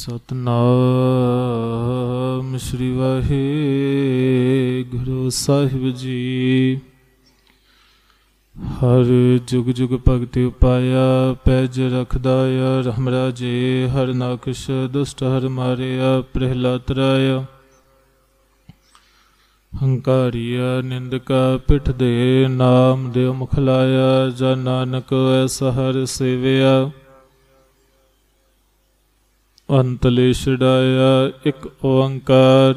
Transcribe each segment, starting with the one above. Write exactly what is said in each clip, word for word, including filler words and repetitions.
ਸਤਨਾਮ ਸ਼੍ਰੀ ਵਾਹਿਗੁਰੂ ਸਾਹਿਬ ਜੀ। ਹਰ ਜੁਗ ਜੁਗ ਭਗਤਿ ਉਪਾਇਆ, ਪੈਜ ਰਖਦਾਇਆ ਰਾਮ ਰਾਜੇ। ਹਰ ਨਾਕਸ਼ ਦੁਸ਼ਟ ਹਰ ਮਾਰਿਆ, ਪ੍ਰਹਿਲਾਦ ਤਰਾਇਆ। ਹੰਕਾਰੀਆ ਨਿੰਦਕਾ ਪਿੱਠ ਦੇ, ਨਾਮ ਦਿਓ ਮੁਖ ਲਾਇਆ। ਜਾ ਨਾਨਕ ਐਸਾ ਹਰ ਸੇਵਿਆ, ਅੰਤਲੇ ਛਡਾਇਆ। ਇੱਕ ਓੰਕਾਰ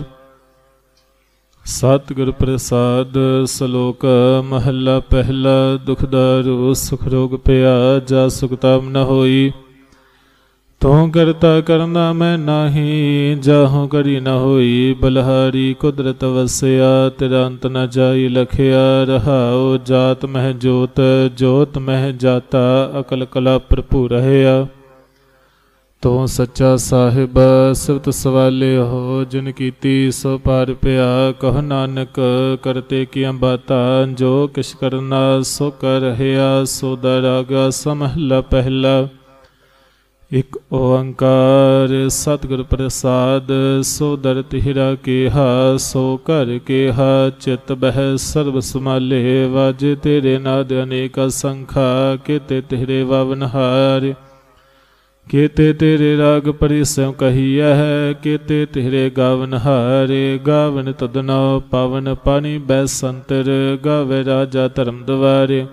ਸਤਿਗੁਰ ਪ੍ਰਸਾਦ। ਸ਼ਲੋਕ ਮਹੱਲਾ ਪਹਿਲਾ। ਦੁਖਦਾਰੂ ਸੁਖ ਰੋਗ ਪਿਆ, ਜਾ ਸੁਖ ਤਾਮ ਨ ਹੋਈ। ਤੂੰ ਕਰਤਾ ਕਰਨਾ ਮੈਂ ਨਾਹੀ, ਜਾਹੋਂ ਕਰੀ ਨ ਹੋਈ। ਬਲਹਾਰੀ ਕੁਦਰਤ ਵਸਿਆ, ਤੇਰਾ ਅੰਤ ਨ ਜਾਈ ਲਖਿਆ। ਰਹਾਉ ਜਾਤ ਮਹਿ ਜੋਤ, ਜੋਤ ਮਹਿ ਜਾਤਾ। ਅਕਲ ਕਲਾ ਭਰਪੂਰ ਰਹਿਆ। ਤੂੰ ਸੱਚਾ ਸਾਹਿਬ ਸਿਵਤ ਸਵਾਲੇ ਹੋ, ਜਿਨ ਕੀਤੀ ਸੋ ਪਾਰ ਪਿਆ। ਕਹ ਨਾਨਕ ਕਰਤੇ ਕੀਆਂ ਬਾਤਾਂ, ਜੋ ਕਿਛ ਕਰਨਾ ਸੋ ਕਰ ਰਹਿਆ। ਸੋ ਦਾ ਰਾਗਾ ਸਮਹਲਾ ਪਹਿਲਾ। ਇੱਕ ਓੰਕਾਰ ਸਤਿਗੁਰ ਪ੍ਰਸਾਦ। ਸੋ ਦਰ ਤਿਹਰਾ ਕੇਹਾ, ਸੋ ਘਰ ਕੇਹਾ। ਚਿਤ ਬਹਿ ਸਰਬ ਸਮਾਲੇ, ਵਾਜੇ ਤੇਰੇ ਨਾਦ ਅਨੇਕ ਸੰਖਾ। ਕੇਤੇ ਤੇਰੇ ਵਾਵਨਹਾਰ, ਕੇਤੇ ਤੇਰੇ ਰਾਗ ਪਰਿਸਮ ਕਹੀਐ। ਕੇਤੇ ਤੇਰੇ ਗਾਵਨ ਹਾਰੇ, ਗਾਵਨ ਤਦਨੋ ਪਾਵਨ ਪਾਣੀ ਬੈ ਸੰਤਰ। ਗਾਵੇ ਰਾਜਾ ਧਰਮ ਦੁਆਰੇ,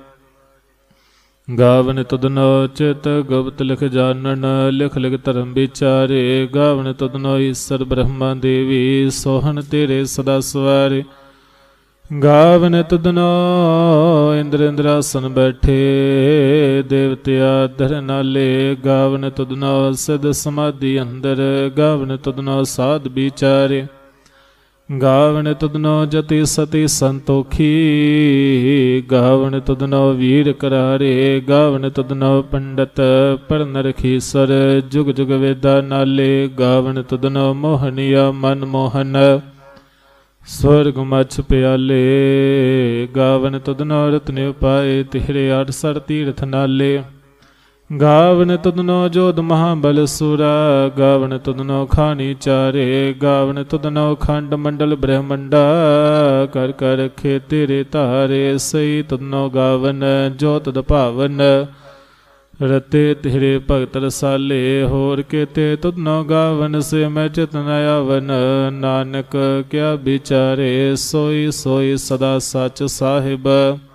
ਗਾਵਨ ਤਦਨੋ ਚਿਤ ਗੁਪਤ ਲਿਖ ਜਾਣਨ। ਲਿਖ ਲਿਖ ਧਰਮ ਵਿਚਾਰੇ, ਗਾਵਨ ਤਦਨੋ ਈਸਰ ਬ੍ਰਹਮਾ ਦੇਵੀ। ਸੋਹਣ ਤੇਰੇ ਸਦਾ ਸਵਾਰੇ, ਗਾਵਨ ਤਦਨੋ ਇੰਦਰ ਇੰਦਰਾਸਨ ਬੈਠੇ। ਦੇਵਤਿਆ ਧਰ ਨਾਲੇ, ਗਾਵਨ ਤਦਨੋ ਸਿਧ ਸਮਾਧੀ ਅੰਦਰ। ਗਾਵਨ ਤਦਨੋ ਸਾਧ ਵਿਚਾਰੇ, ਗਾਵਨ ਤਦਨੋ ਜਤੀ ਸਤੀ ਸੰਤੋਖੀ। ਗਾਵਨ ਤਦਨੋ ਵੀਰ ਕਰਾਰੇ, ਗਾਵਨ ਤਦਨੋ ਪੰਡਤ ਪੜਨ ਰਖੀਸਰ। ਜੁਗ ਜੁਗ ਵੇਦਾ ਨਾਲੇ, ਗਾਵਨ ਤਦਨੋ ਮੋਹਨੀਆ ਮਨ ਮੋਹਨ। ਸਵਰਗ ਮਛ ਪਿਆਲੇ, ਗਾਵਨ ਤਦਨੋ ਰਤਨ ਉਪਾਏ। ਤਿਹਰੇ ਆਠ ਸਰ ਤੀਰਥ ਨਾਲੇ, ਗਾਵਨ ਤਦਨੋ ਜੋਧ ਮਹਾਬਲ ਸੁਰਾ। ਗਾਵਨ ਤਦਨੋ ਖਾਣੀ ਚਾਰੇ, ਗਾਵਨ ਤਦਨੋ ਖੰਡ ਮੰਡਲ ਬ੍ਰਹਮੰਡਾ। ਕਰ ਕਰ ਰਖੇ ਤੇਰੇ ਧਾਰੇ, ਸਈ ਤਦਨੋ ਗਾਵਨ ਜੋ ਤਦ ਭਾਵਨ। ਰਤੇ ਤੇਰੇ ਭਗਤ ਰਸਾਲੇ, ਹੋਰ ਕੇਤੇ ਤਦਨੋ ਗਾਵਨ। ਸੇ ਮੈਂ ਚਿਤ ਨ ਆਵਨ, ਨਾਨਕ ਕਿਆ ਵਿਚਾਰੇ। ਸੋਈ ਸੋਈ ਸਦਾ ਸੱਚ ਸਾਹਿਬ,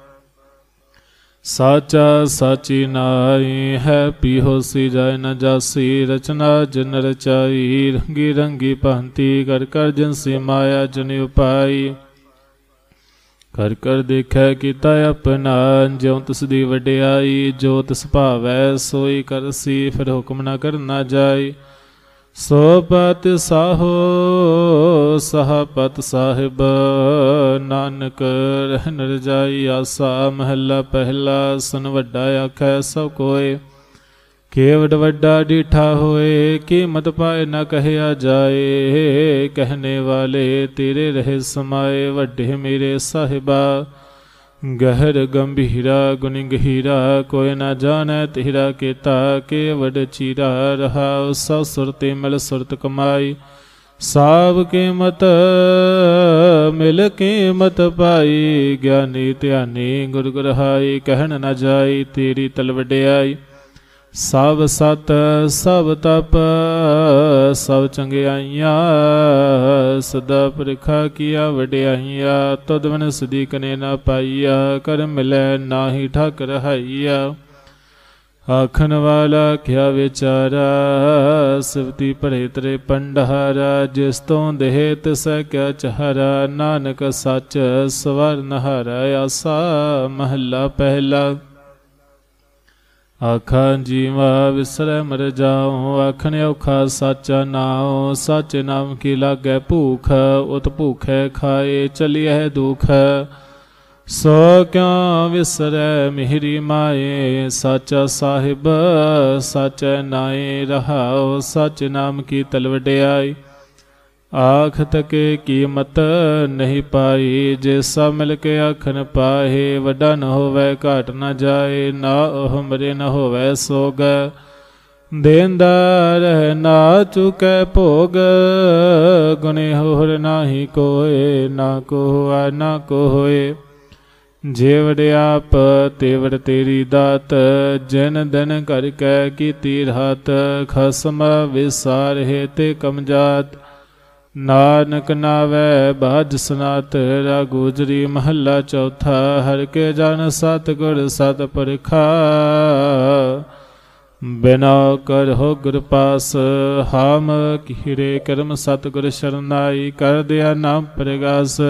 ਸਾਚਾ ਸਾਚੀ ਨਾਈ ਹੈ। ਪੀਹੋ ਸੀ ਜਾਇ ਨ ਜਾਸੀ, ਰਚਨਾ ਜਿਨ ਰਚਾਈ। ਰੰਗੀ ਰੰਗੀ ਭਾਂਤੀ ਕਰ ਕਰ ਜਿਨਸੀ ਮਾਇਆ ਜਨ ਉਪਾਈ। ਕਰ ਕਰ ਦੇਖੈ ਕੀਤਾ ਆਪਣਾ, ਜਿਉ ਤਿਸ ਦੀ ਵਡਿਆਈ। ਜੋ ਤਿਸ ਭਾਵੈ ਸੋਈ ਕਰਸੀ, ਫਿਰ ਹੁਕਮ ਨਾ ਕਰਨਾ ਜਾਈ। ਸੋ ਪਤ ਸਾਹੋ ਸਹਾ ਪਤ ਸਾਹਿਬ, ਨਾਨਕ ਰਹਿਨ ਰਜਾਈ ਆਸਾ। ਮਹੱਲਾ ਪਹਿਲਾ। ਸੁਨ ਵੱਡਾ ਆਖੈ ਸਭ ਕੋਇ, ਕੇਵਡ ਵੱਡਾ ਡੀਠਾ ਹੋਏ। ਕੀਮਤ ਪਾਏ ਨ ਕਹਿਆ ਜਾਏ, ਕਹਿਣੇ ਵਾਲੇ ਤੇਰੇ ਰਹੇ ਸਮਾਏ। ਵੱਡੇ ਮੇਰੇ ਸਾਹਿਬਾ, ਗਹਿਰ ਗੰਭੀਰਾ ਗੁਣੀ ਗਹੀਰਾ। ਕੋਈ ਨਾ ਜਾਣੈ ਤੇਰਾ ਕੀਤਾ, ਕੇਵਡ ਚੀਰਾ। ਰਹਾਉ ਸਭ ਸੁਰਤੇ ਮਿਲ ਸੁਰਤ ਕਮਾਈ। ਸਾਬ ਕੀਮਤ ਮਿਲ ਕੀਮਤ ਪਾਈ। ਗਿਆਨੀ ਧਿਆਨੀ ਗੁਰ ਗੁਰਹਾਈ, ਕਹਿਣ ਨ ਜਾਈ ਤੇਰੀ ਤਲ ਵਡਿਆਈ। ਸਭ ਸਤ ਸਭ ਤਪ ਸਭ ਚੰਗਿਆਈਆਂ, ਸਦਾ ਪਰਖਾ ਕੀਆ ਵਡਿਆਈਆਂ। ਤਦ ਬਿਨ ਸਦੀ ਕਨੇ ਨਾ ਪਾਈਆ, ਕਰ ਮਿਲੈ ਨਾਹੀ ਠਾਕ ਰਹਾਈਆ। ਆਖਣ ਵਾਲਾ ਕਿਆ ਵਿਚਾਰਾ, ਸਿਵਤੀ ਭਰੇ ਤੇਰੇ ਪੰਡਹਾਰਾ। ਜਿਸ ਤੋਂ ਦੇਹ ਤਿਸੈ ਕਿਆ ਚਾਰਾ, ਨਾਨਕ ਸੱਚ ਸਵਰ ਨਹਾਰਾ। ਆਸਾ ਮਹੱਲਾ ਪਹਿਲਾ। ਆਖਾਂ ਜੀਵਾ ਵਿਸਰੈ ਮਰ ਜਾਉ, ਆਖਣ ਔਖਾ ਸਾਚਾ ਨਾਉ। ਸਾਚੇ ਨਾਮ ਕੀ ਲਾਗੈ ਭੂਖ, ਉਤ ਭੂਖੈ ਖਾਏ ਚਲੀਐ ਦੁਖ। ਸੋ ਕਿਉ ਵਿਸਰੈ ਮਿਹਰੀ ਮਾਏ, ਸਾਚਾ ਸਾਹਿਬ ਸਾਚੈ ਨਾਏ। ਰਹਾਉ ਸਚ ਨਾਮ ਕੀ ਤਲ ਵਡਿਆਈ। ਆਖ ਤਕੇ ਕੀਮਤ ਨਹੀਂ ਪਾਈ, ਜੇ ਸਭ ਮਿਲ ਕੇ ਆਖਣ ਪਾਹੇ। ਵੱਡਾ ਨ ਹੋਵੈ ਘਾਟ ਨ ਜਾਏ, ਨਾ ਉਹ ਮਰੇ ਨ ਹੋਵੈ ਸੋਗ। ਦੇਂਦਾ ਰਹਿ ਨਾ ਚੁਕੈ ਭੋਗ, ਗੁਣੇ ਹੋਰ ਨਾਹੀ ਕੋਏ, ਨਾ ਕੋ ਹੋਆ ਨਾ ਕੋ ਹੋਏ। ਜੇਵੜ ਆਪ ਤੇਵੜ ਤੇਰੀ ਦਾਤ, ਜਿਨ ਦਿਨ ਕਰ ਕੈ ਕੀਤੀ ਰਾਤ। ਖਸਮ ਵਿਸਾਰਹਿ ਤੇ ਕਮਜਾਤ, ਨਾਨਕ ਨਾਵੈ ਬਾਝ ਸਨਾਤ। ਰਾਗੁਜਰੀ ਮਹੱਲਾ ਚੌਥਾ। ਹਰਿ ਕੇ ਜਨ ਸਤਿਗੁਰ ਸਤਿ ਪਰਖਾ, ਬਿਨਾ ਕਰਹੁ ਗੁਰ ਪਾਸ। ਹਾਮ ਕੀਰੇ ਕਰਮ ਸਤਿਗੁਰ ਸਰਨਾਈ, ਕਰ ਦਿਆ ਨਾਮ ਪ੍ਰਗਾਸ।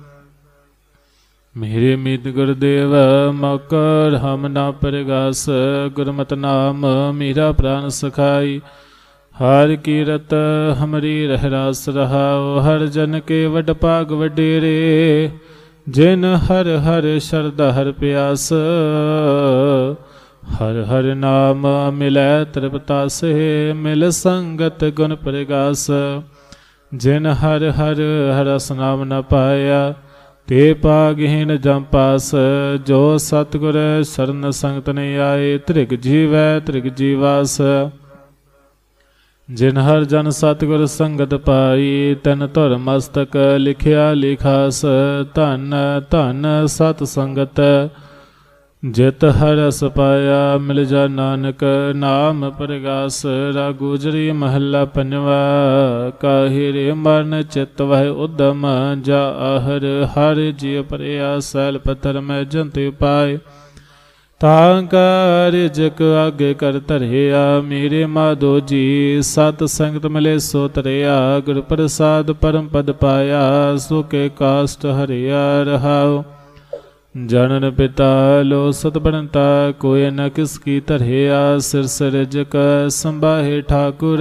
ਮੇਰੇ ਮੀਤ ਗੁਰਦੇਵ ਮਕਰ ਹਮ ਨਾ ਪ੍ਰਗਾਸ। ਗੁਰਮਤਿ ਨਾਮ ਮੇਰਾ ਪ੍ਰਾਨ ਸਖਾਈ, ਹਰ ਕੀਰਤ ਹਮਰੀ ਰਹਿ ਰਾਸ ਰਹਾਉ। ਹਰ ਜਨ ਕੇ ਵਡ ਭਾਗ ਵਡੇਰੇ, ਜਿਨ ਹਰ ਹਰ ਸ਼ਰਧਾ ਹਰ ਪਿਆਸ। ਹਰ ਹਰ ਨਾਮ ਮਿਲੈ ਤ੍ਰਿਪਤਾਸੇ, ਮਿਲ ਸੰਗਤ ਗੁਣ ਪ੍ਰਗਾਸ। ਜਿਨ ਹਰ ਹਰ ਹਰਸ ਨਾਮ ਨ ਪਾਇਆ, ਤੇ ਭਾਗਹੀਨ ਜਮ ਪਾਸ। ਜੋ ਸਤਿਗੁਰ ਸ਼ਰਨ ਸੰਗਤ ਨਹੀਂ ਆਏ, ਤ੍ਰਿਗ ਜੀਵੈ ਤ੍ਰਿਗ ਜੀਵਾਸ। ਜਿਨ ਹਰ ਜਨ ਸਤਿਗੁਰ ਸੰਗਤ ਪਾਈ, ਤਨ ਧੁਰ ਮਸਤਕ ਲਿਖਿਆ ਲਿਖਾਸ। ਧਨ ਧਨ ਸਤ ਸੰਗਤ, ਜਿਤ ਹਰਸ ਪਾਇਆ, ਮਿਲ ਜਾ ਨਾਨਕ ਨਾਮ ਪ੍ਰਗਾਸ। ਰਾਗੁਜਰੀ ਮਹੱਲਾ ਪੰਜਵਾ। ਕਾਹੇ ਰੇ ਮਰਨ ਚਿਤ ਵਹਿ ਉਦਮ, ਜਾ ਆਹਰ ਹਰ ਜੀ ਪਰਿਆ। ਸੈਲ ਪੱਥਰ ਮੈਂ ਜੰਤਿ ਪਾਏ, ਤਾਂ ਕਾ ਰਿਜਕ ਆਗੇ ਕਰ ਧਰਿਆ। ਮੇਰੇ ਮਾਧੋ ਜੀ ਸਤ ਸੰਗਤ ਮਿਲੇ ਸੋ ਤਰਿਆ। ਗੁਰ ਪ੍ਰਸਾਦ ਪਰਮ ਪਦ ਪਾਇਆ, ਸੋ ਕੇ ਕਾਸ਼ਟ ਹਰਿਆ ਰਹਾਉ। ਜਨਨ ਪਿਤਾ ਲੋ ਸਤ ਬਣਤਾ, ਕੋਇ ਨ ਕਿਸ ਕੀ ਧਰਿਆ। ਸਿਰ ਸਿਰਜਕ ਸੰਭਾਹੇ ਠਾਕੁਰ,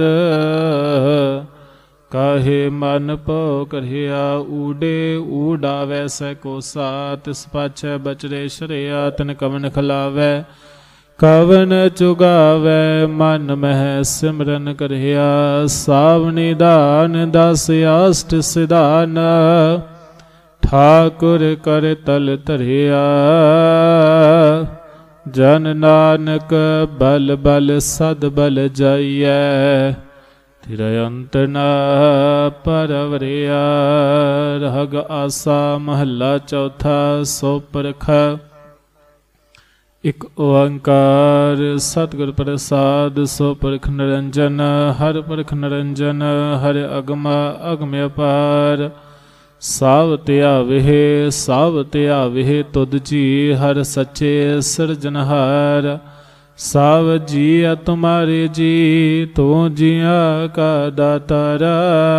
ਕਾਹੇ ਮਨ ਭਉ ਕਰਿਆ। ਊਡੇ ਊਡਾਵੈ ਸੈ ਕੋਸਾ, ਤਿਸ ਪਾਛੈ ਬਚਰੇ ਸ਼ਰਿਆ। ਤਿਨ ਕਵਨ ਖਿਲਾਵੈ ਕਵਨ ਚੁਗਾਵੈ, ਮਨ ਮਹਿ ਸਿਮਰਨ ਕਰਿਆ। ਸਾਵ ਨਿਦਾਨ ਦਸ ਆਸ਼ਟ ਸਿਧਾਨ, ਠਾਕੁਰ ਕਰ ਤਲ ਧਰਿਆ। ਜਨ ਨਾਨਕ ਬਲ ਬਲ ਸਦ ਬਲ ਜਾਈਐ, ਤੇਰਾ ਅੰਤ ਨਾ ਪਰਵਰਿਆ। ਰਹਗ ਆਸਾ ਮਹੱਲਾ ਚੌਥਾ। ਸੋ ਪਰਖ ਇਕ ਓੰਕਾਰ ਸਤਿਗੁਰ ਪ੍ਰਸਾਦ। ਸੋ ਪਰਖ ਨਿਰੰਜਨ ਹਰਿ ਪਰਖ ਨਿਰੰਜਨ, ਹਰਿ ਅਗਮ ਅਗਮ ਅਪਾਰ। ਸਾਵ ਧਿਆਵਹਿ ਸਾਵ ਧਿਆਵਹਿ ਤੁਧ ਜੀ, ਹਰਿ ਸੱਚੇ ਸਿਰਜਨਹਾਰ। ਸਾਵ ਜੀਅ ਤੁਮਾਰੇ ਜੀ, ਤੂੰ ਜੀਆਂ ਕਾ ਦਾਤਾਰਾ।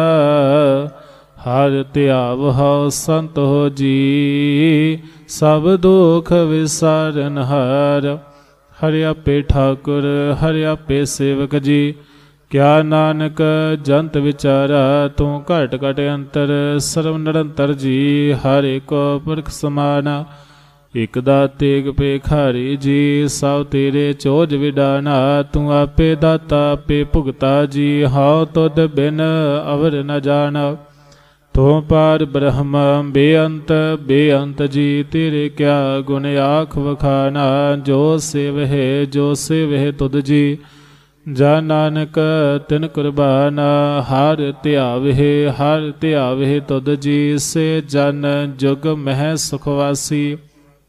ਹਰਿ ਧਿਆਵਹੁ ਸੰਤ ਹੋ ਜੀ, ਸਭ ਦੁਖ ਵਿਸਾਰਨਹਾਰ। ਹਰਿ ਆਪੇ ਠਾਕੁਰ ਹਰਿ ਆਪੇ ਸੇਵਕ ਜੀ, ਕਿਆ ਨਾਨਕ ਜੰਤ ਵਿਚਾਰਾ। ਤੂੰ ਘਟ ਘਟ ਅੰਤਰ ਸਰਵ ਨਿਰੰਤਰ ਜੀ, ਹਰ ਏਕੋ ਪੁਰਖ ਸਮਾਨਾ। ਇਕ ਦਾਤੇ ਇਕ ਭੇਖਾਰੀ ਜੀ, ਸਭ ਤੇਰੇ ਚੋਜ ਵਿਡਾਨਾ। ਤੂੰ ਆਪੇ ਦਾਤਾ ਆਪੇ ਭੁਗਤਾ ਜੀ, ਹਉ ਤੁਧ ਬਿਨ ਅਵਰ ਨ ਜਾਣਾ। ਤੂੰ ਪਾਰ ਬ੍ਰਹਮ ਬੇਅੰਤ ਬੇਅੰਤ ਜੀ, ਤੇਰੇ ਕਿਆ ਗੁਣ ਆਖ ਵਖਾਨਾ। ਜੋ ਸੇਵਹਿ ਜੋ ਸੇਵਹਿ ਤੁਧ ਜੀ, ਜਾ ਨਾਨਕ ਤਿਨ ਕੁਰਬਾਨਾ। ਹਰਿ ਧਿਆਵਹਿ ਹਰਿ ਧਿਆਵਹਿ ਤੁਧ ਜੀ, ਸੇ ਜਨ ਜੁਗ ਮਹਿ ਸੁਖਵਾਸੀ।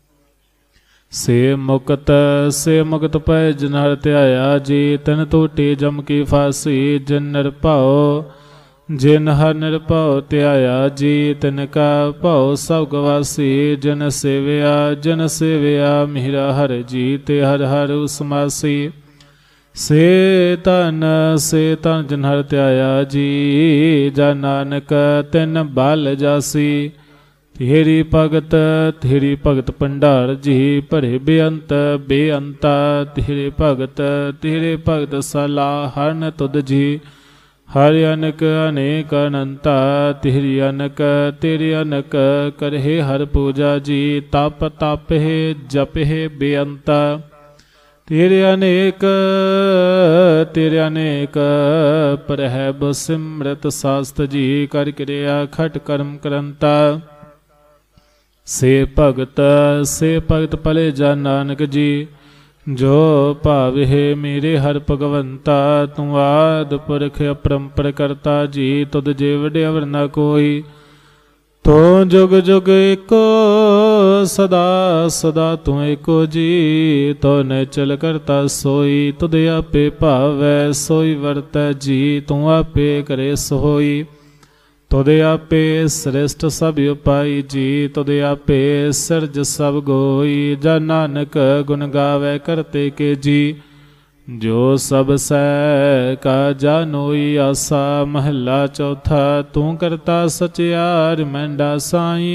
ਸੇ ਮੁਕਤ ਸੇ ਮੁਕਤ ਪੈ ਜਿਨ ਹਰਿ ਧਿਆਇਆ ਜੀ, ਤਿਨ ਟੂਟੀ ਜਮ ਕੀ ਫਾਸੀ। ਜਿਨ ਨਿਰਭਉ ਜਿਨ ਹਰਿ ਨਿਰਭਉ ਧਿਆਇਆ ਜੀ, ਤਿਨ ਕਾ ਭਉ ਸਭ ਗਵਾਸੀ। ਜਿਨ ਸੇਵਿਆ ਜਿਨ ਸੇਵਿਆ ਮੇਰਾ ਹਰਿ ਜੀ, ਤੇ ਹਰਿ ਹਰਿ ਸਮਾਸੀ। ਸੇ ਧਨ ਸੇ ਧਨ ਜਿਨ ਹਰਿ ਧਿਆਇਆ ਜੀ, ਜਾ ਨਾਨਕ ਤਿਨ ਬਲ ਜਾਸੀ। ਤੇਰੀ ਭਗਤ ਤੇਰੀ ਭਗਤ ਭੰਡਾਰ ਜੀ, ਭਰੇ ਬੇਅੰਤ ਬੇਅੰਤਾ। ਤੇਰੇ ਭਗਤ ਤੇਰੇ ਭਗਤ ਸਲਾਹਨ ਤੁਧ ਜੀ, ਹਰਿ ਅਨਕ ਅਨੇਕ ਅਨੰਤਾ। ਤੇਰੀ ਅਨਕ ਤੇਰੀ ਅਨਕ ਕਰਹਿ ਹਰਿ ਪੂਜਾ ਜੀ, ਤਪ ਤਪਹਿ ਜਪਹਿ ਬੇਅੰਤਾ। ਤੇਰੇ ਅਨੇਕ ਤੇਰੇ ਅਨੇਕ ਪ੍ਰਹਿਬ ਸਿਮਰਤ ਸਾਸਤ ਜੀ, ਕਰ ਕਿਰਿਆ ਖਟ ਕਰਮ ਕਰੰਤਾ। ਸੇ ਭਗਤ ਸੇ ਭਗਤ ਭਲੇ ਜਾ ਨਾਨਕ ਜੀ, जो भावे मेरे हर भगवंता, तू आद पुरख अपरंपर करता जी, तुद जे वड्यावर न कोई। तो जुग जुग एको सदा सदा तू एको जी, तो नैचल करता सोई, तुद आपे भावै सोई वरतै जी, तू आपे करे सोई। तुद आपे श्रेष्ठ सब उपाई जी, तुद आपे सिरज सब गोई। जा नानक गुण गावे करते के जी, जो सब सह का जानोई आसा। महला चौथा। तू करता सचियार मैंडा साई,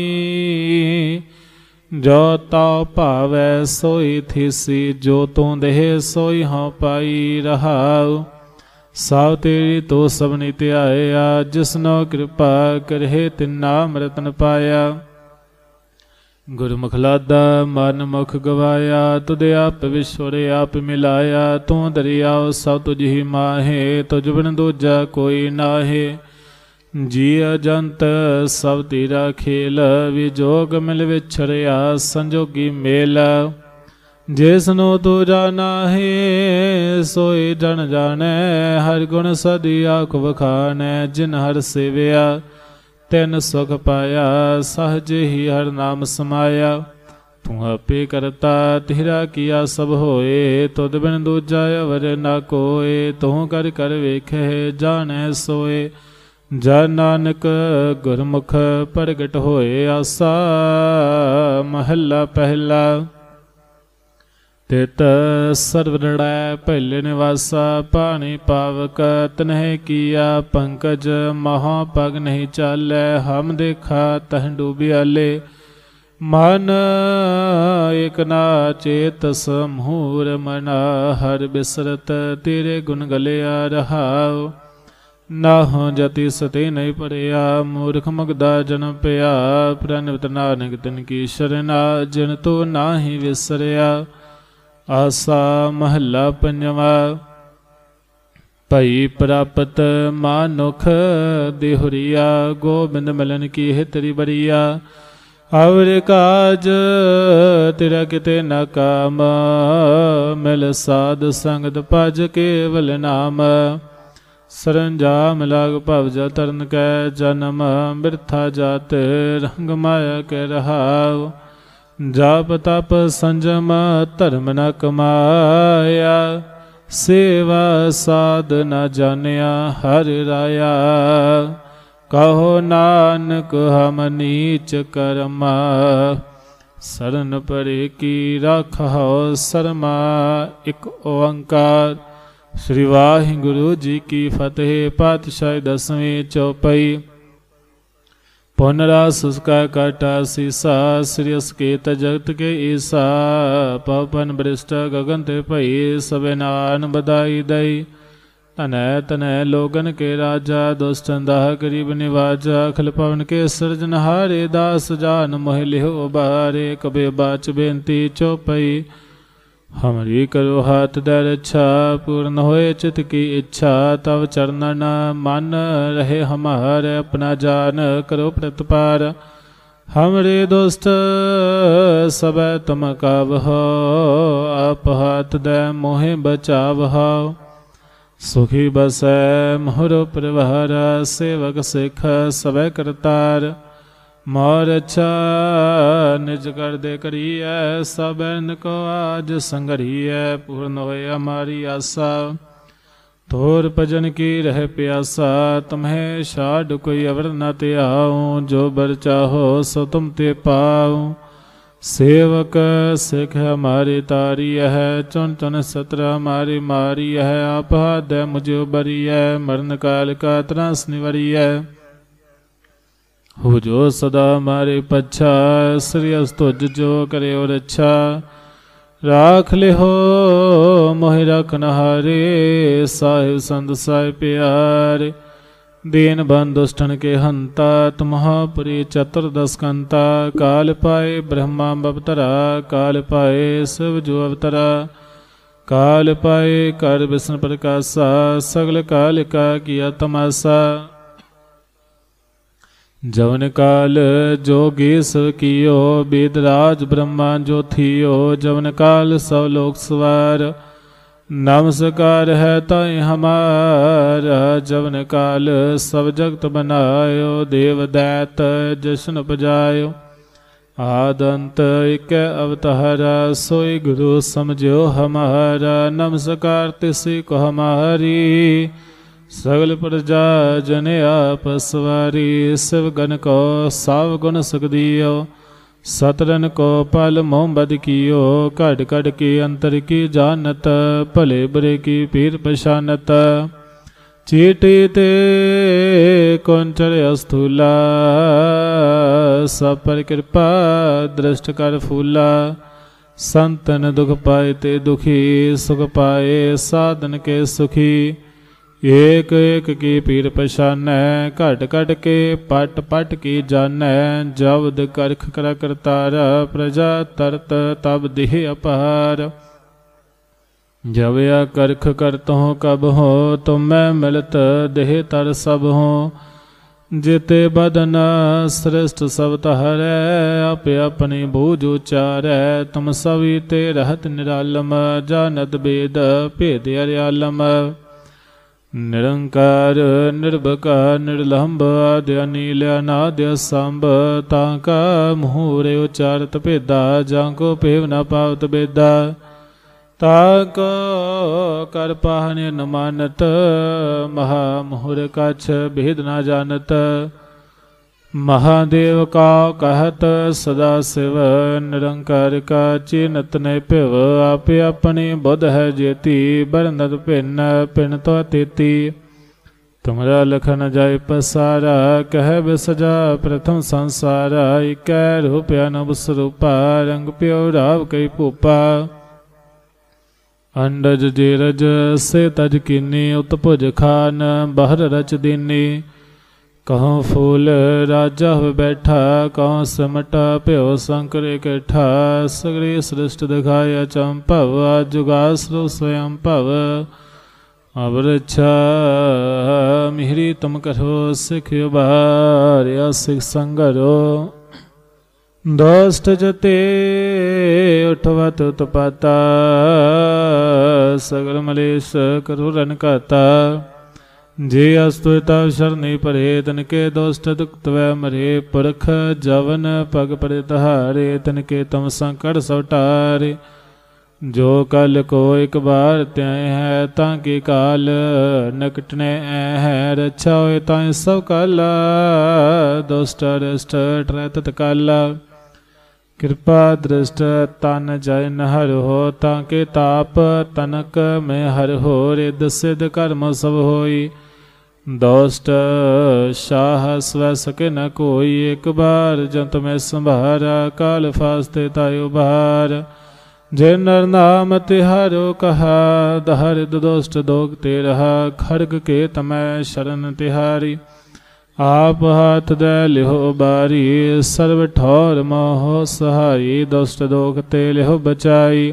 जो ताव भावै सोई थीसी, जो तू देह सोई हाँ पाई रहाऊ। साव तेरी तो सबनी त्याया, जिसनो कृपा करहे तिन्ना अमृतन पाया। गुरमुख लादा मन मुख गवाया, तुद आप विश्वर आप मिलाया। तू दरियाओ सब तुझ ही माहे, तुझ बिन दूजा कोई नाहे। जी अजंत सब तेरा खेल, विजोग मिल विछड़िया संजोगी मेला। जिसनो तू जाना है सोई जन जाने, हर गुण सदी आख बखाने। जिन हर सेविया तिन सुख पाया, सहज ही हर नाम समाया। तू आपे करता तेरा किया सब होए, तुद बिन दूजा अवर न कोए। तू कर कर वेखे जाने सोए, जा नानक गुरमुख प्रगट होए आसा। महला पहला। तित सर्वरड़ै पहले निवासा, पानी पावक तनह किया पंकज। महा पग नहीं चालै, हम देखा तह डूबियाले। मन एक ना चेत समूर मना, हर बिसरत तेरे गुण गलिया रहाओ। ना हो जति सती नहीं पड़िया, मूर्ख मगदा जन पिया। प्रणित नानक तिनकी शरणा, जिन तू नाही विसरिया आसा। महला पंजवा। भई प्राप्त मानुख देहुरिया, गोबिंद मिलन की हितरी बरिया। अवर काज तेरा किते न काम, मिल साध संगत भज केवल नाम। सरंजाम लाग भवजा तरन कै, जन्म बिरथा जात रंग माया के रहाव। जाप तप संजम धर्म न कमाया, सेवा साध न जानिया हर राया। कहो नानक हम नीच कर्मा, शरण परे की राखो शर्मा। एक ओंकार। श्री वाहिगुरु जी की फतेह। पातशाही दसवीं चौपाई। पुनरास उसका काटा सीसा, श्री असकेत जगत के ईसा। पवन बरिष्ठ गगन ते भई, सबे नान बधाई दई। तनै तनै लोगन के राजा, दुष्टन दाह गरीब निवाजा। अखिल पवन के सृजनहारे, दास जान मोहि लिहो बारे। कबे बाच बेनती चौपई, हमरी करो हाथ दर अच्छा। पूर्ण होए चित की इच्छा, तव चरणन मन रहे हमार। अपना जान करो प्रतिपार, हमरे दोस्त सब तुम काबहो। आप हाथ दे मोहे बचावहो, सुखी बसै मोहरो परिवार। सेवक सिख सब करतार, मोर अच्छा निज कर दे करिए। सब को आज संगरिए, पूर्ण होए हमारी आशा। तोर भजन की रह प्यासा, तुम्हें छाड़ कोई अवर न त्याऊँ। जो बर चाहो सो तुम ते पाऊँ। सेवक सिख हमारी तारी है, चुन चुन सत्र हमारी मारी है। आप हाथ मुझे बरी है, मरण काल का त्रास निवरी है। हो जो सदा हमारे पच्छा, श्री अस्तुज जो करे और अच्छा। राख ले हो मोहि रखन हारे, साहिब संत साहिब प्यारे। दीन बंधु दुष्टन के हंता, तुम्हापुरी चतुर्दश कंता। काल पाए ब्रह्मा अवतरा, काल पाए शिव जो अवतरा। काल पाए कर विष्णु प्रकाशा, सगल काल का किया तमाशा। जवन काल जोगी सव कियो वेदराज ब्रह्मा जो थियो। जवन काल सब लोक सवार नमस्कार है ताई हमारा। जवन काल सब जगत बनायो देव दैत जशन उपजायो। आदंत एक अवतारा सोई गुरु समझो हमारा। नमस्कार तिसी को हमारी सगल प्रजा जन आप सवारी। शिव गण को साव गुण सुख दियो सतरन को पल मोहम्मद कियो। कड़ कड़ के अंतर की जानत भले बुरे की पीर पशानत। चीटी ते कौंचर अस्थूला सब पर कृपा दृष्ट कर फूला। संतन दुख पाए ते दुखी सुख पाए साधन के सुखी। एक एक की पीर पछानै घट घट के पट पट की जानै। जबद करख कर करतारा प्रजा तरत तब देह अपार। जब या करख करत हो कब हो तुम मैं मिलत देह तर सब हो। जिते बदन श्रेष्ठ सब तहरै आप अपनी बूझ उचारै। तुम सभी ते रहत निरालम जानत वेद भेद अर्यालम। निरंकार निर्भकार निर्लंब आद्य अनील अनाद्य संभ। ताका मुहूरे उचारत भेदा जाको पेव न पावत बेदा। ताको कर पाहने न मानत महामुहुर कछ भेद न जानत। महादेव का कहत सदा शिव निरंकार का चिन्हत ने पिव। आपे अपनी बुध है जेती बरनत भिन्न पिन तो तेती। तुमरा लखन जाय पसारा कह बिसजा प्रथम संसारा। इकै रूपया नव स्वरूपा रंग प्यो राव कई भूपा। अंडज जेरज से तज कीनी उत्पुज खान बहर रच दीनी। कहूँ फूल राजा हो बैठा कहूँ सिमटा प्यो शंकर इकट्ठा। सगरी सृष्टि दिखाया चंपव जुगासु स्वयं पव। अब रक्षा मिहरी तुम करो सिख बार या सिख संगरो। दोस्त जते उठवत उत्पाता सगर मलेश करो रन काता। जे अस्तुता शरणी परे तनके दोस्त दुख वै मरे। पुरख जवन पग परे तहारे तनके तुम संकट सवटारे। जो कल को एक बार त्याय है ताकि काल नकटने ऐ है। रक्षा होए ताय सब काला दोस्त अरिष्ट ट्रै तत्काला। कृपा दृष्ट तन जय नहर हो ताके ताप तनक में हर हो। रिद सिद्ध कर्म सब होई दोस्त शाह स्व सके न कोई। एक बार जंत में संभारा काल फास्ते तायो बहार। जे नर नाम तिहारो कहा दहर दोस्त दोग ते रहा। खड़ग के तमै शरण तिहारी आप हाथ दे लिहो बारी। सर्व ठौर मोह सहाई दोस्त दोग ते लिहो बचाई।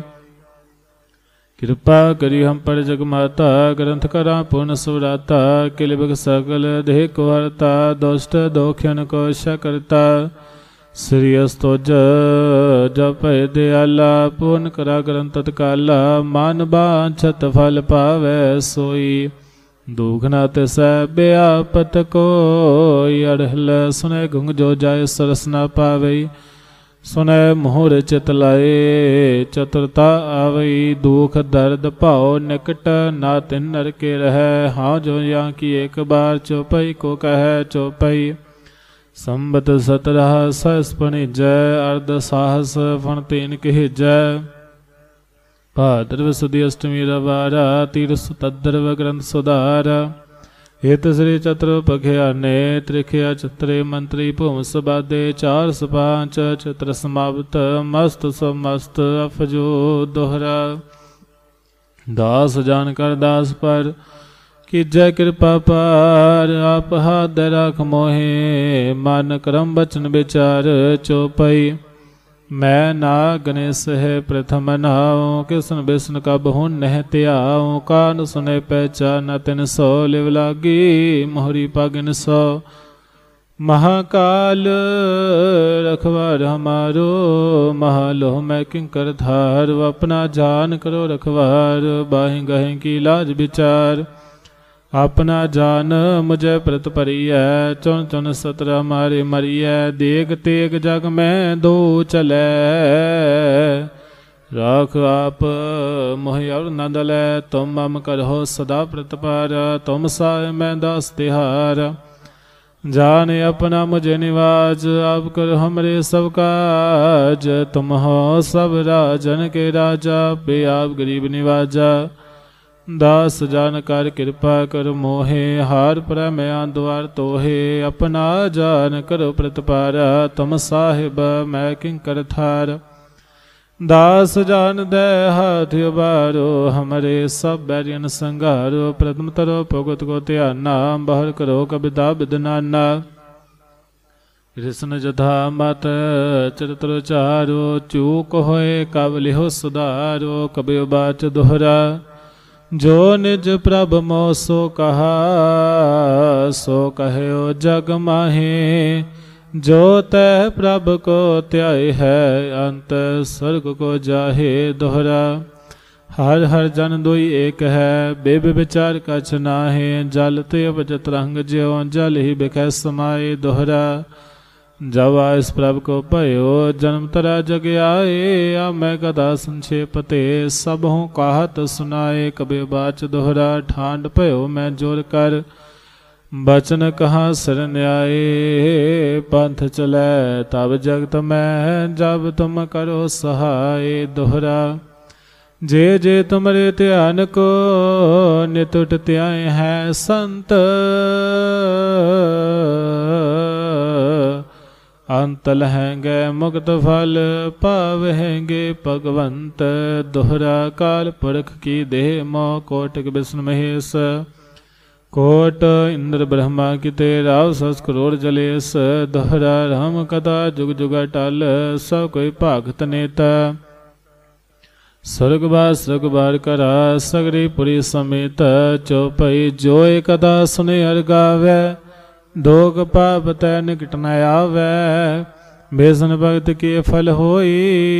कृपा करी हम पर जगमाता ग्रंथ करा पूर्ण सुराता। किलबिग सकल देह को हरता दोस्त दोख्यन को शकरता। श्री अस्तोज जप दयाला पूर्ण करा ग्रंथ तत्काला। मान बांछत फल पावै सोई दुखना तिस ब्यापत कोई। अड़हल सुने गुंग जो जाय सरस न पावई। सुनै मोहर चित लाए चतुरता आवई। दुख दर्द भाव निकट ना तिन नर के रह। हाँ जो या की एक बार चौपई को कह चौपई। संबत सतरह सहस जय अर्ध साहस फण तीन कह जय। भाद्रव सुदी अष्टमी रवारा तीरस तद्रव ग्रंथ सुधारा। हित श्री चतुर पखियाने त्रिखिया चित्रे मंत्री भूम सबादे। चार सपांच चित्र समाप्त मस्त समस्त अफजो दोहरा। दास जानकर दास पर कि जय कृपा पार। आप हाथ राख मोहे मन क्रम बचन विचार चौपई। मैं ना गणेश है प्रथम नाऊँ। किसन बिसन कब हूँ नह त्याऊँ। कान सुने पहचान तिन सौ लिव लागी मोहरी पागिन सौ। महाकाल रखवार हमारो, महालोह मैं किंकर धार, अपना जान करो रखवार, बाहें गहें की लाज विचार, अपना जान मुझे प्रत परिय, चुन चुन सतरा मारे मरिय, देग तेग जग में दो चले, राख आप मोहि और न दलै, तुम मम करहो सदा प्रतिपार, तुम साय मैं दास तिहार, जाने अपना मुझे निवाज, आप कर हमरे सब काज, तुम हो सब राजन के राजा, बे आप गरीब निवाजा, दास जान कर कृपा कर मोहे, हार पर मैं द्वार तोहे, अपना जान करो प्रतिपारा, तुम साहिब मैं किंकर थार, दास जान दे हाथ उबारो, हमारे सब बैरियन संगारो, प्रथम तरो भगत को त्याना, बाहर करो कबिदा बिदनाना, कृष्ण जथा मत चरित्र चारो, चूक होए कब लिहो सुधारो, कबि बाच दोहरा, जो निज प्रभ मोह सो कहा, सो कहो जग माहे, जो तह प्रभ को त्याय है, अंत स्वर्ग को जाहे दोहरा, हर हर जन दोई एक है, बेब विचार कछ नाहे, जल ते बजत रंग ज्यो, जल ही बिखै समाये दोहरा, जब इस प्रभ को पयो जन्म तरा जग आए, आ मैं कदा संक्षेप ते, सब हूँ कहत सुनाए, कबे बाच दोहरा, ठांड पयो मैं जोर कर, बचन कहाँ शरण आए, पंथ चलै तब जगत में, जब तुम करो सहाय दोहरा, जे जे तुमरे ध्यान को, नित उठ त्याय है संत, अंत लहेंगे मुक्त फल, पावेंगे भगवंत दोहरा, काल पुरख की देह मोह, कोटक विष्णु महेश, कोट इंद्र ब्रह्मा की तेरा सस करोड़ जलेस, दोहरा राम कथा जुग जुग टल, सब कोई भागत नेता, स्वर्ग बार स्वर्ग बार करा, सगरी पुरी समेत, चौपई जोय कदा सुने हर गावे, दोग पाप तै निकट न आवे, बेसन भगत के फल होई,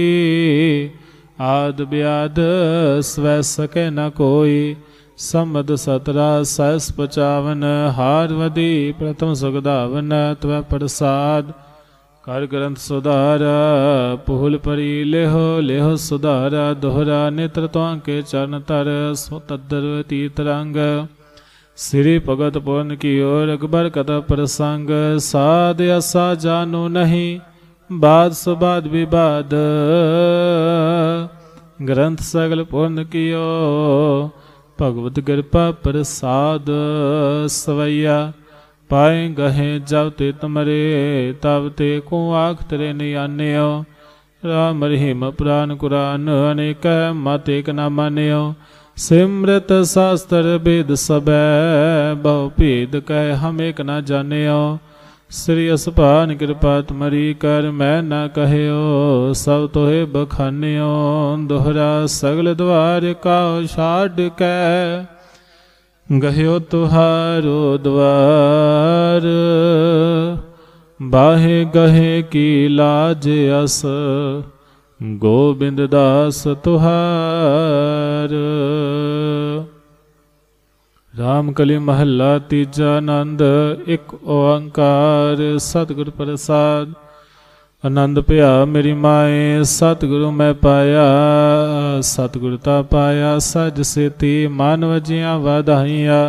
आद ब्याद स्वै सके न कोई, समद सतरा सहस पचावन, हार वदी प्रथम सुगधावन, त्व प्रसाद कर ग्रंथ सुधार, पुहल परी लेहो लेहो सुधार, दोहरा नेत्र के चरण तर, सो तद्दर तीत रंग, श्री भगत पूर्ण की ओर अकबर कथा प्रसंग, साध असा जानो नहीं, बाद सुबाद विवाद, ग्रंथ सगल पूर्ण कियो, भगवत कृपा प्रसाद सवैया, पाए गहे जब ते तुमरे, तब ते को आख तेरे नियान्यो, राम रहीम पुराण कुरान, अनेक मत एक न मान्यो, सिमृत शास्त्र वेद सबै, बहु भेद कह हम एक न जान्यो, श्री असपान कृपा तुमरी कर, मैं न कहयो सब तोहे बखान्यो, दोहरा सगल द्वार का छाड़ कै, गह्यो तुहारो द्वार, बाहे गहे की लाज अस, गोबिंद दास तुहार, राम कली महला तीजा आनंद, एक ओंकार सतगुर प्रसाद, आनंद पिया मेरी माए, सतगुरु मैं पाया, सतगुरता पाया सज सेती, मानव जिया वाधाइया,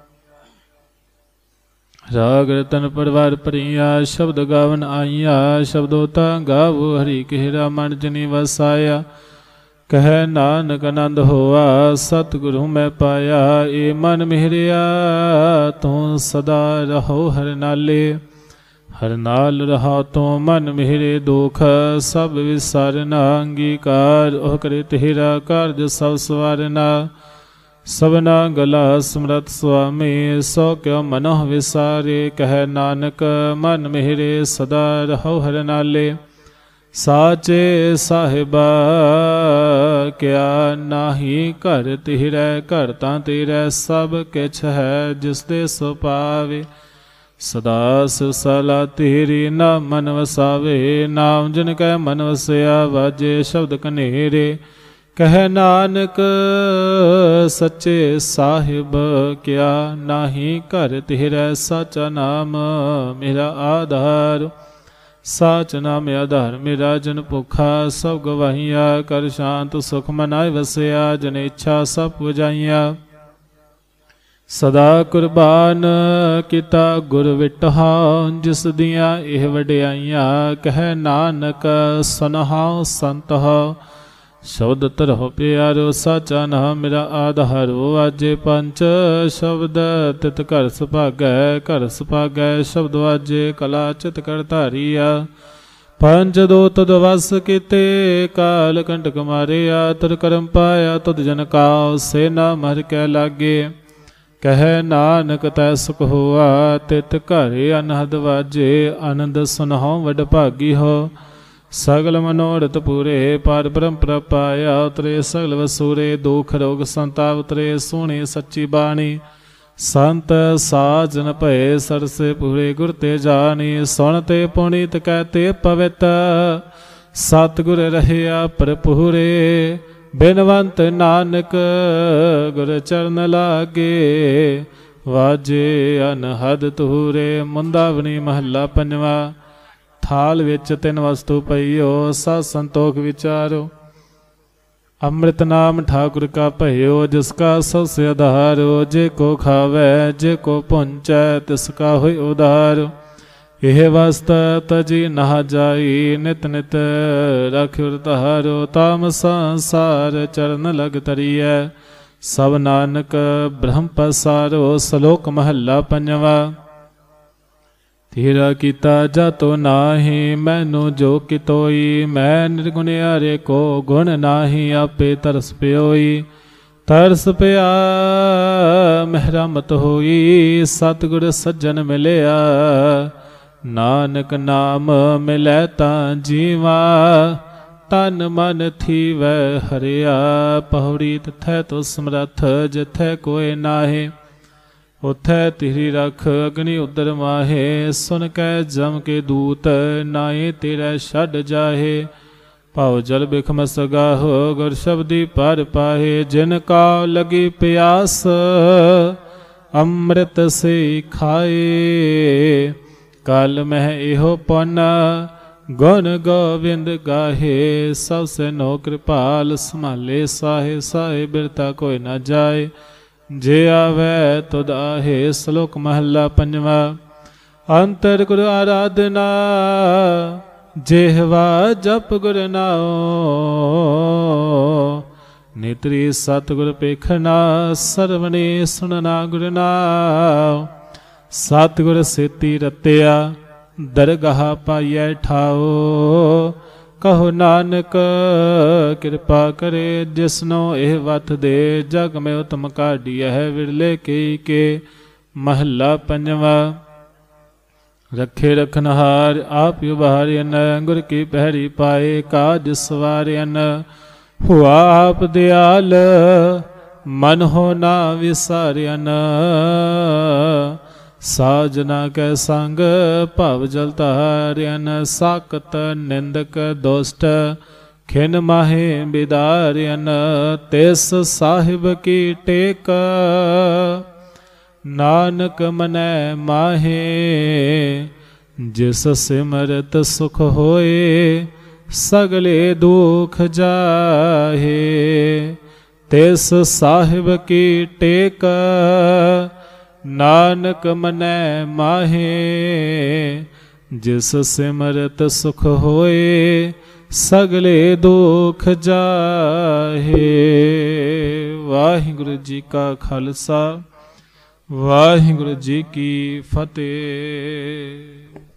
राग रतन परवार परिया, शब्द गावन आइया, शब्दोता गावो हरि केहरा, मन जनी वसाया, कह नानक आनंद होआ, सतगुरु मैं पाया, ए मन मिहरिया, तू सदा रहो हर नाले, हर नाल रहा तो मन मिहरे, दुख सब विसारना, अंगीकार ओह करे तेरा, कार्य सब सवारना, सबना गला स्मृत स्वामी, सो क्यों मनोह विसारे, कह नानक मन मिहरे, सदा रहो हर नाले, साचे साहिबा क्या नाही, घर तिहरै घर तां तेरै, सब किछ है जिस दे सो पावे, सदा सिवसाला तेरी नाम मन वसावे, नाम जिन कै मन वसया वाजे शब्द कनेरे। कह नानक सच्चे साहिब क्या, नाही घर तेरा साचा नाम मेरा आधार। साच नाम आधार मेरा जन भुखा सब गवाहिया, कर शांत सुख मनाए वसया जन इच्छा सब पुजाइया। सदा कुर्बान किता गुर विटहा, जिस दियाँ एह वडियाइयाँ कह नानक सुनहाओ संत हो। शब्द तरहो प्यारो साचा नाम मेरा आधारो, आजे पंच शब्द तित घर सुभागै, घर सुभागै शब्द आजे कला चित कर धारिया। पंच दो तुद वस किते काल कंटक मारिया, तुद करम पाया तुद जन काओ, से ना मर कै लागे। कह नानक तै सुख होआ, तित घर अनहद वाजे, आनंद सुनहो वड भागी हो। सगल मनोरथ पूरे पार ब्रह्म प्रपाया, उतरे सगल वसूरे दुख रोग संताप उतरे, सोहनी सच्ची बाणी संत साजन भय सरसे पूरे। गुर ते जानी सुनते पुनीत कहते पवित, सतगुर रहया भरपूरे। बिनवंत नानक गुर चरण लागे, वाजे अनहद तूरे। मुंदावनी महला पंजवा। थाल विच तिन वस्तु पईओ, सत संतोख विचारो। अमृत नाम ठाकुर का भयो, जिसका सबसे आधारो। जे को खावै जे को पुंचै, तिसका होय उधार। यह वस्त तजी नहा जाई, नित नित रखुर तहारो। ताम संसार चरण लग तरिय, सब नानक ब्रह्म पसारो। सलोक महला पंजवा। तेरा कीता जातो नाहि, मैनू जो कितोई। मैं निर्गुणियारे को गुण नाहि, आपे तरस प्योई। तरस पिया मेहरमत होई, सतगुर सज्जन मिलिया। नानक नाम मिलै तां जीवा, तन मन थीवै हरिया। पहुड़ी तथै तो समरथ, जिथै कोय नाहे। उथै तिहरी रख अग्नि उदर माहे, सुन कै जम के दूत, नाए तेरै छड़ जाहे। भाव जल बिखम सगाहो, गुर शब्दी पर पाहे। जिन का लगी प्यास, अमृत से खाए। कल मह इहो पुन, गुण गोविंद गाहे। सब से नो कृपाल, संभाले साहे साहे। बिरता कोई न जाए, जे आवे तुद आहे। श्लोक महला पंजवा। अंतर गुरु आराधना, जेहवा जप गुर नाओ। नेत्री सतगुर पेखना, सरवणे सुनना गुर नाओ। सतगुर सेती रत्या, दरगाह पाइयै ठाओ। कहो नानक कृपा करे, जिसनो एह वत दे। जग में उत्तम काढ़िया है, विरले कई के महला पंजवा। रखे रखनहार आप उबारियन, गुर की पहरी पाए काज सवारियन। हुआ आप दयाल, मन हो ना विसारियन। साजना कै संग भव जल तारियन। साकत निंदक दुष्ट, खिन माहे बिदारियन। तिस साहिब की टेक, नानक मनै माहे। जिस सिमरत सुख होए, सगले दुख जाहे। तिस साहिब की टेक, नानक मनै माहे। जिस सिमरत सुख होए, सगले दुख जाहे। वाहिगुरु जी का खालसा, वाहिगुरु जी की फतेह।